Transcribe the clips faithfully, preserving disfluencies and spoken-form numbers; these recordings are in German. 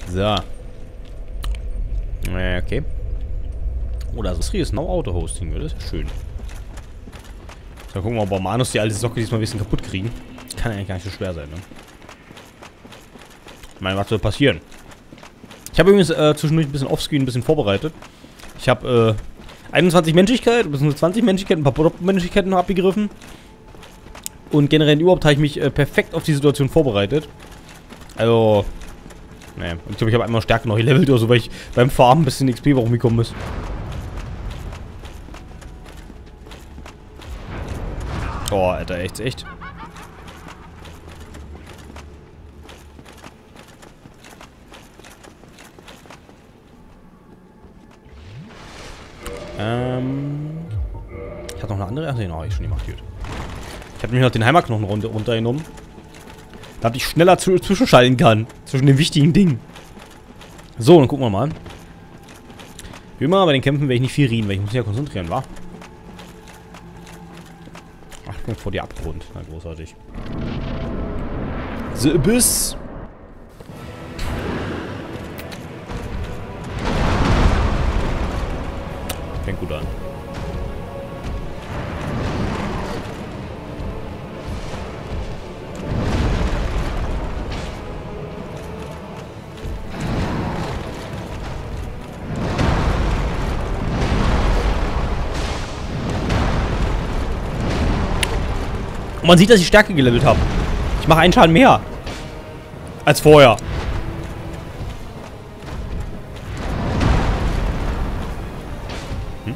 So. Äh, okay. Oh, das ist hier ist No Auto Hosting, das ist ja schön. So, gucken wir mal, ob Manus die alte Socke diesmal ein bisschen kaputt kriegen. Kann eigentlich gar nicht so schwer sein, ne? Ich meine, was soll passieren? Ich habe übrigens äh, zwischendurch ein bisschen Offscreen ein bisschen vorbereitet. Ich habe äh, einundzwanzig Menschlichkeit, bis zwanzig Menschlichkeiten, ein paar Menschlichkeiten noch abgegriffen. Und generell überhaupt habe ich mich äh, perfekt auf die Situation vorbereitet. Also, naja, ich glaube, ich habe einmal Stärke noch gelevelt oder so, weil ich beim Farmen ein bisschen X P rumgekommen ist. Oh, Alter, echt, echt. Ähm. Ich hatte noch eine andere. Ach nee, noch habe ich schon gemacht, gut. Ich habe nämlich noch den Heimatknochen runter, runtergenommen. Damit ich schneller zu, zwischenschalten kann. Zwischen den wichtigen Dingen. So, dann gucken wir mal. Wie immer, bei den Kämpfen werde ich nicht viel reden, weil ich muss mich ja konzentrieren, wa? Achtung vor dir Abgrund. Na, großartig. The Abyss. Fängt gut an. Und man sieht, dass ich Stärke gelevelt habe. Ich mache einen Schaden mehr. Als vorher. Hm?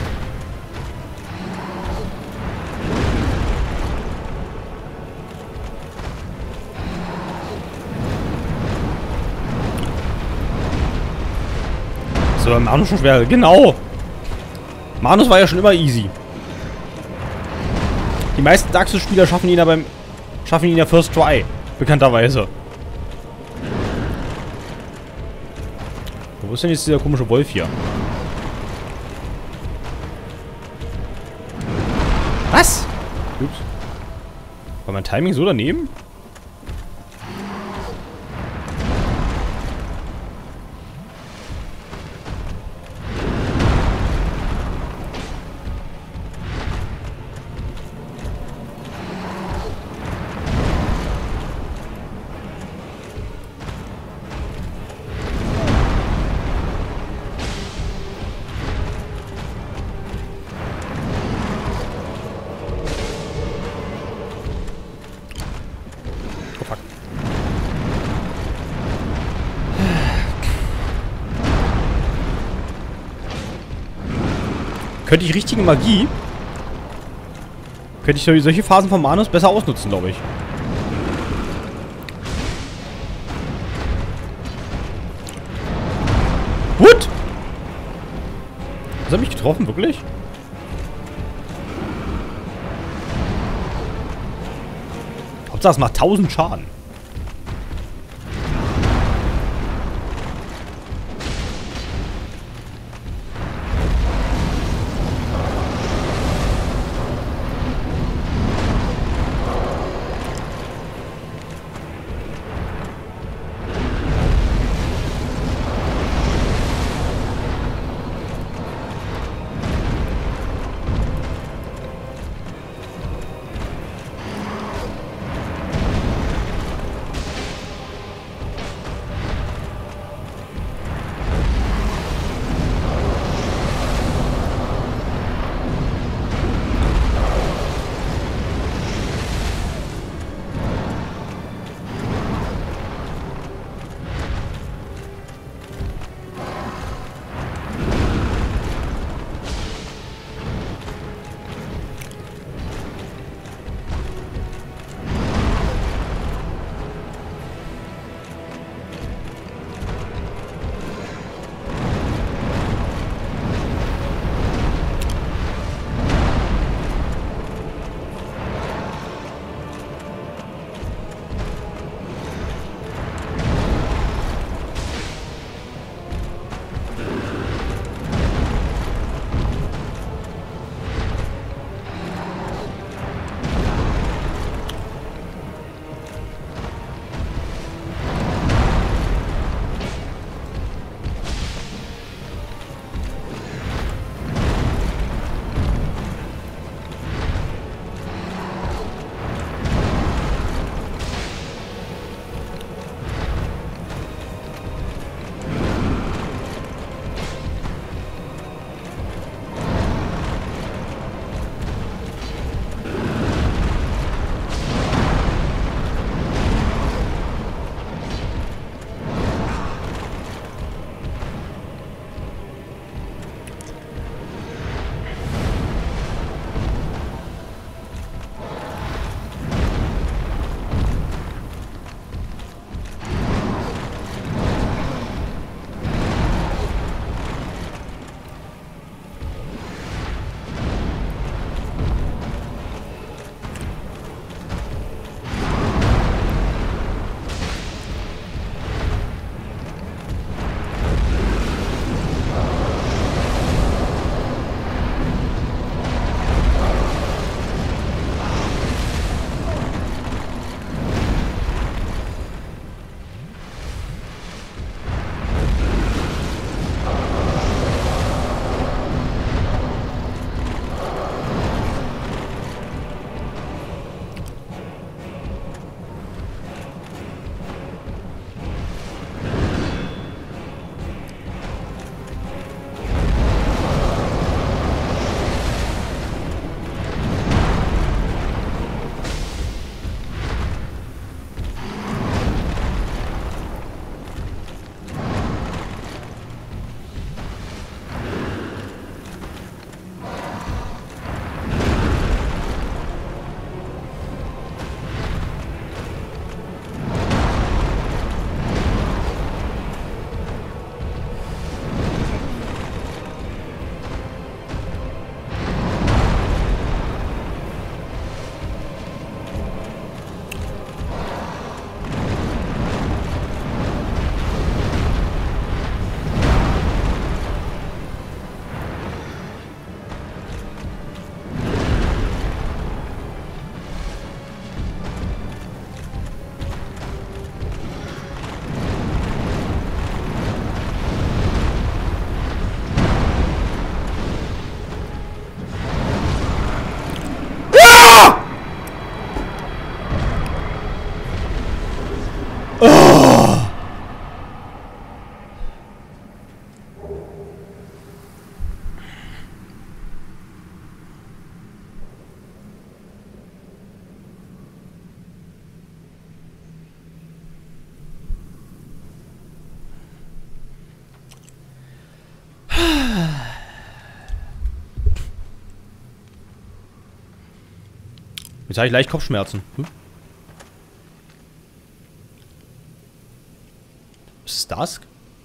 So, Manus schon schwer. Genau. Manus war ja schon immer easy. Die meisten Dark Souls-Spieler schaffen ihn ja beim schaffen ihn ja First Try, bekannterweise. Wo ist denn jetzt dieser komische Wolf hier? Was? Ups. War mein Timing so daneben? Könnte ich richtige Magie, könnte ich solche Phasen von Manus besser ausnutzen, glaube ich. What? Das hat mich getroffen, wirklich? Hauptsache es macht tausend Schaden. Jetzt habe ich leicht Kopfschmerzen. Hm? Ist es das?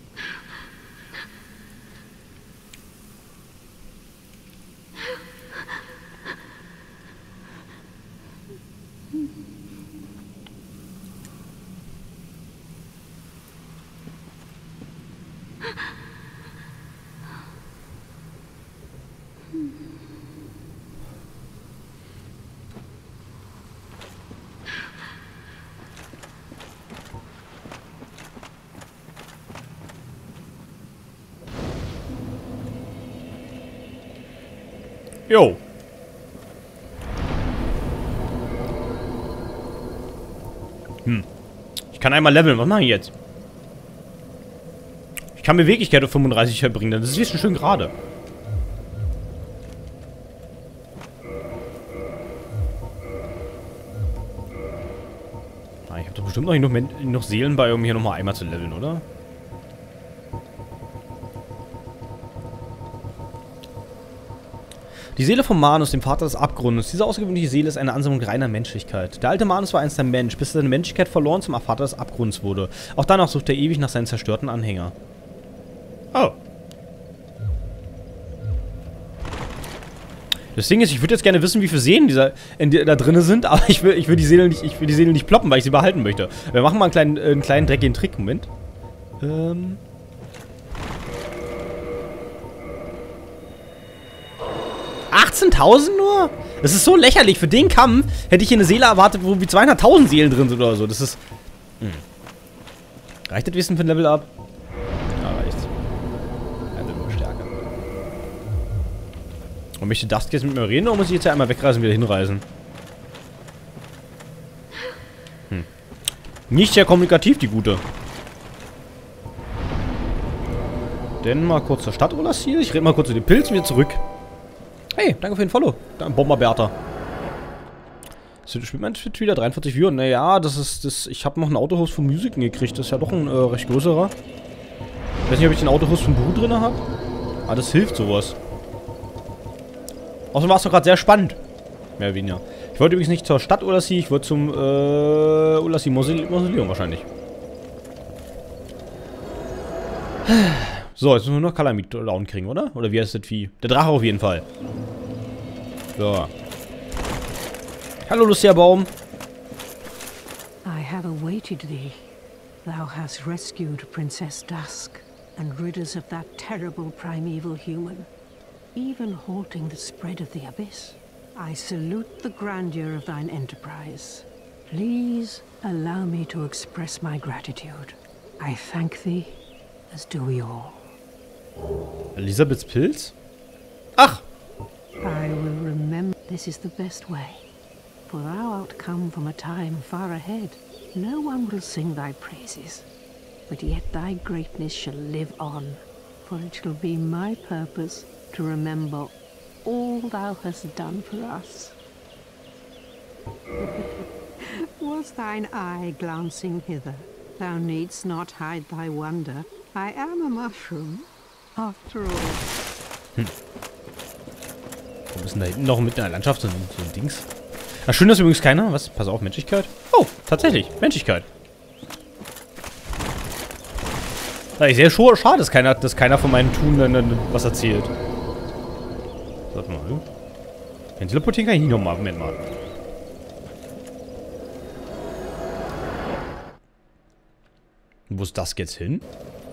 Jo. Hm. Ich kann einmal leveln. Was mache ich jetzt? Ich kann Beweglichkeit auf fünfunddreißig bringen. Das ist schon schön gerade. Ah, ich habe doch bestimmt noch, noch, noch Seelen bei, um hier nochmal einmal zu leveln, oder? Die Seele von Manus, dem Vater des Abgrundes. Diese außergewöhnliche Seele ist eine Ansammlung reiner Menschlichkeit. Der alte Manus war einst ein Mensch, bis er seine Menschlichkeit verloren zum Vater des Abgrunds wurde. Auch danach sucht er ewig nach seinen zerstörten Anhänger. Oh. Das Ding ist, ich würde jetzt gerne wissen, wie viele Seelen dieser, in, da drin sind, aber ich will, ich will die Seele nicht, ich will die Seele nicht ploppen, weil ich sie behalten möchte. Wir machen mal einen kleinen, äh, einen kleinen dreckigen Trick. Moment. Ähm... achtzehntausend nur? Das ist so lächerlich. Für den Kampf hätte ich hier eine Seele erwartet, wo wie zweihunderttausend Seelen drin sind oder so. Das ist... Hm. Reicht das Wissen für ein Level up? Ja, reicht. Er wird immer stärker. Und möchte Dust jetzt mit mir reden oder muss ich jetzt ja einmal wegreisen und wieder hinreisen? Hm. Nicht sehr kommunikativ, die Gute. Denn mal kurz zur Stadt Olas hier. Ich rede mal kurz zu den Pilzen wieder zurück. Hey, danke für den Follow. Bomber Bertha. Spielt mein Twitch wieder dreiundvierzig Viewer? Naja, das ist das. Ich habe noch einen Autohost von Musiken gekriegt. Das ist ja doch ein äh, recht größerer. Ich weiß nicht, ob ich den Autohost von Buru drin habe. Aber das hilft sowas. Außerdem war es doch gerade sehr spannend. Mehr oder weniger. Ich wollte übrigens nicht zur Stadt Olassi, ich wollte zum äh, Olassi Mausoleum wahrscheinlich. So, jetzt müssen wir noch Calamit down kriegen, oder? Oder wie heißt das Vieh? Der Drache auf jeden Fall. So. Hallo, Lucia Baum. I have awaited thee. Thou hast rescued Princess Dusk and rid us of that terrible primeval human, even halting the spread of the abyss. I salute the grandeur of thine enterprise. Please allow me to express my gratitude. I thank thee, as do we all. Elisabeths Pilz? Ach! I will remember this is the best way. For thou art come from a time far ahead. No one will sing thy praises. But yet thy greatness shall live on. For it shall be my purpose to remember all thou hast done for us. Was thine eye glancing hither? Thou needst not hide thy wonder. I am a mushroom. After all. Hm. Wo ist denn da hinten noch mit in der Landschaft so ein, so ein Dings? Ach, schön, dass übrigens keiner. Was? Pass auf, Menschlichkeit. Oh, tatsächlich. Menschlichkeit. Ja, ich sehe schon schade, dass keiner, dass keiner von meinen Tun dann was erzählt. Warte mal. Den teleportieren kann ich nicht nochmal. Moment mal. Wo ist das jetzt hin?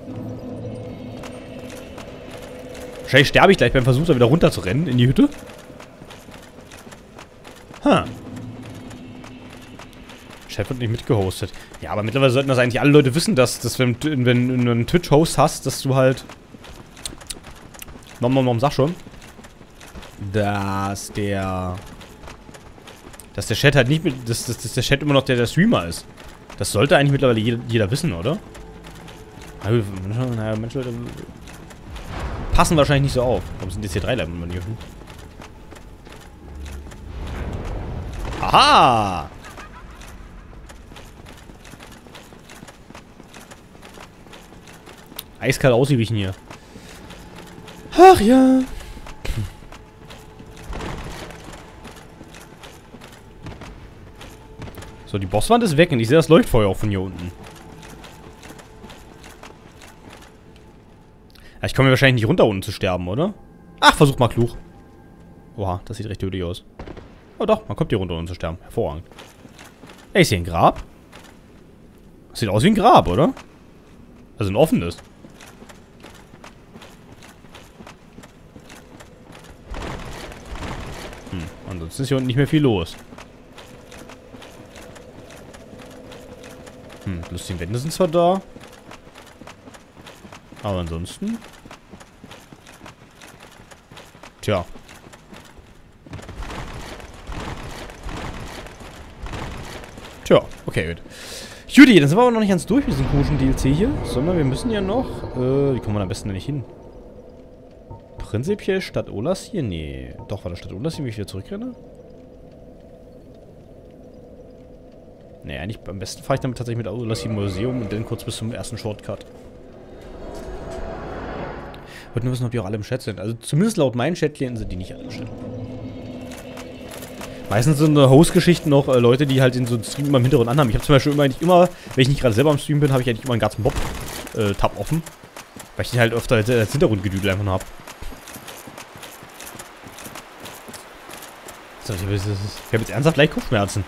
Wahrscheinlich sterbe ich gleich beim Versuch, da wieder runter zu rennen in die Hütte. Ha. Chat wird nicht mitgehostet. Ja, aber mittlerweile sollten das eigentlich alle Leute wissen, dass, dass wenn, wenn du einen Twitch-Host hast, dass du halt... Nom nom nom, sag schon. Dass der... Dass der Chat halt nicht mit... Dass, dass, dass der Chat immer noch der, der Streamer ist. Das sollte eigentlich mittlerweile jeder, jeder wissen, oder? Naja, Menschen passen wahrscheinlich nicht so auf. Warum sind jetzt hier drei Leibmanöver? Aha! Eiskalt ausgewichen hier. Ach ja. So, die Bosswand ist weg und ich sehe das Leuchtfeuer auch von hier unten. Ja, ich komme hier wahrscheinlich nicht runter, ohne zu sterben, oder? Ach, versuch mal klug. Oha, das sieht recht tödlich aus. Oh doch, man kommt hier runter, ohne zu sterben. Hervorragend. Ey, ist hier ein Grab? Das sieht aus wie ein Grab, oder? Also ein offenes. Hm, ansonsten ist hier unten nicht mehr viel los. Hm, lustige Wände sind zwar da. Aber ansonsten... Tja. Tja, okay, gut. Judy, dann sind wir aber noch nicht ganz durch mit diesem komischen D L C hier. Sondern wir müssen ja noch... Äh, wie kommen wir am besten denn nicht hin? Prinzipiell Stadt Olas hier? Nee. Doch, war das Stadt Olas hier, wie ich wieder zurückrenne? Nee, eigentlich am besten fahre ich damit tatsächlich mit Olas hier im Museum und dann kurz bis zum ersten Shortcut. Ich wollte nur wissen, ob die auch alle im Chat sind. Also zumindest laut meinen Chatklienten sind die nicht alle im Chat. Meistens sind so Host-Geschichten noch äh, Leute, die halt in so einem Stream immer im Hintergrund anhaben. Ich habe zum Beispiel immer, eigentlich immer, wenn ich nicht gerade selber am Stream bin, habe ich eigentlich immer einen ganzen Bob-Tab äh, offen. Weil ich den halt öfter als, als Hintergrundgedüdel einfach nur habe. So, ich habe jetzt ernsthaft leicht Kopfschmerzen.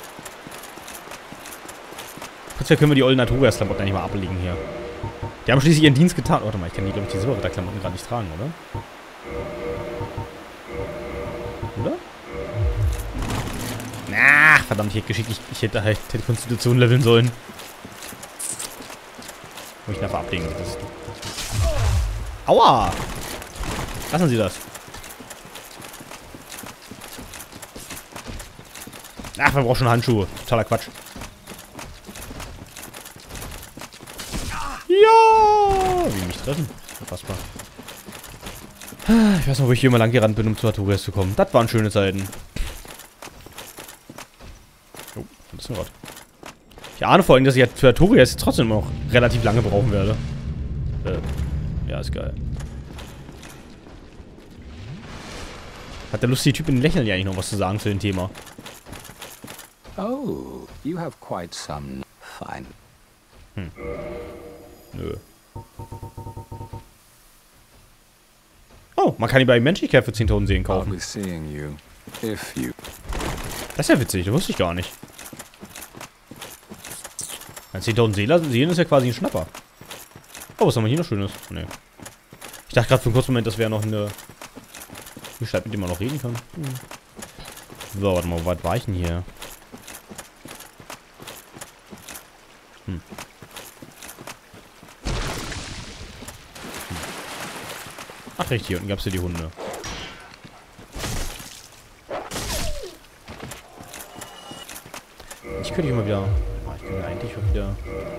Kurz können wir die ollen Naturgas-Klamotten eigentlich mal ablegen hier. Die haben schließlich ihren Dienst getan. Warte mal, ich kann die, glaube ich, die Silberritter-Klamotten gerade nicht tragen, oder? Oder? Ach, verdammt, ich hätte geschickt, ich, ich hätte halt hätte Konstitution leveln sollen. Muss ich nachher ablegen. Das Aua! Lassen Sie das. Ach, wir brauchen schon Handschuhe. Totaler Quatsch. Ja! Wie mich treffen. Unfassbar. Ich weiß noch, wo ich hier mal lang gerannt bin, um zu Artorias zu kommen. Das waren schöne Zeiten. Oh, das ist ein Rad. Ich ahne vor allem, dass ich für Artorias jetzt trotzdem noch relativ lange brauchen werde. Äh, ja, ist geil. Hat der lustige Typ in den Lächeln ja eigentlich noch was zu sagen zu dem Thema? Oh, you have quite some fine. Hm. Nö. Oh, man kann die bei Menschlichkeit für zehntausend Seelen kaufen. I'll be seeing you if you. Das ist ja witzig, das wusste ich gar nicht. zehntausend Seelen ist ja quasi ein Schnapper. Oh, was haben wir hier noch Schönes? Nee. Ich dachte gerade für einen kurzen Moment, das wäre noch eine Gestalt, mit dem man noch reden kann. Hm. So, warte mal, wo weit war ich denn hier? Hm. Ach, richtig, hier unten gab es ja die Hunde. Ich könnte hier mal wieder... Ah, ich könnte eigentlich auch wieder...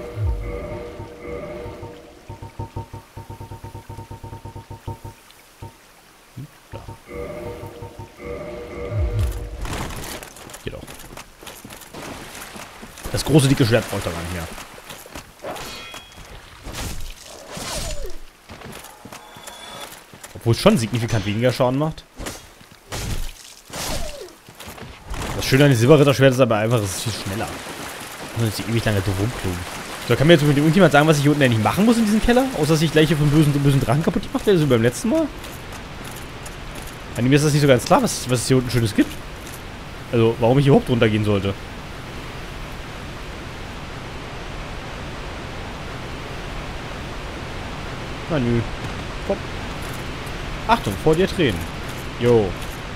Hm, da. Geht auch. Das große, dicke Schwert braucht er gar nicht mehr. Obwohl es schon signifikant weniger Schaden macht. Das Schöne an dem Silberritterschwert ist aber einfach, es ist viel schneller. Und es ist ewig lange drum rumklogen. So, kann mir jetzt mit irgendjemand sagen, was ich hier unten eigentlich machen muss in diesem Keller? Außer, dass ich gleich hier vom bösen, bösen Drachen kaputt gemacht werde, so wie beim letzten Mal? An mir ist das nicht so ganz klar, was, was es hier unten Schönes gibt. Also, warum ich hier überhaupt runtergehen sollte. Na nö. Komm. Achtung, vor dir Tränen. Jo.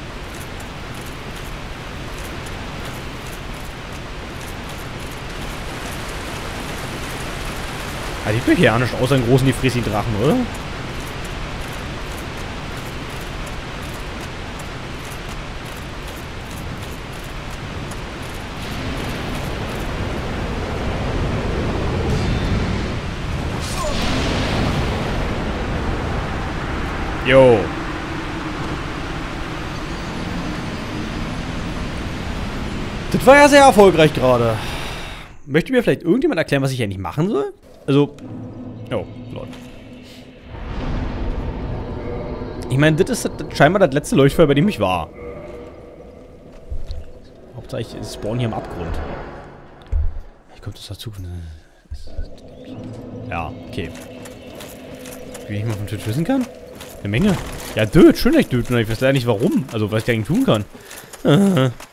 Ah, sieht doch hier nicht aus, einen großen, die Frissi-Drachen, oder? Jo. Das war ja sehr erfolgreich gerade. Möchte mir vielleicht irgendjemand erklären, was ich eigentlich machen soll? Also, oh, Lord. Ich meine, das ist das, scheinbar das letzte Leuchtfeuer, bei dem ich war. Hauptsache, ich spawn hier im Abgrund. kommt das dazu? Ja, okay. Wie ich mal vom Töten wissen kann? Eine Menge. Ja, död, schön, dass ich töten. Ich weiß leider nicht warum. Also, was ich eigentlich tun kann. Äh.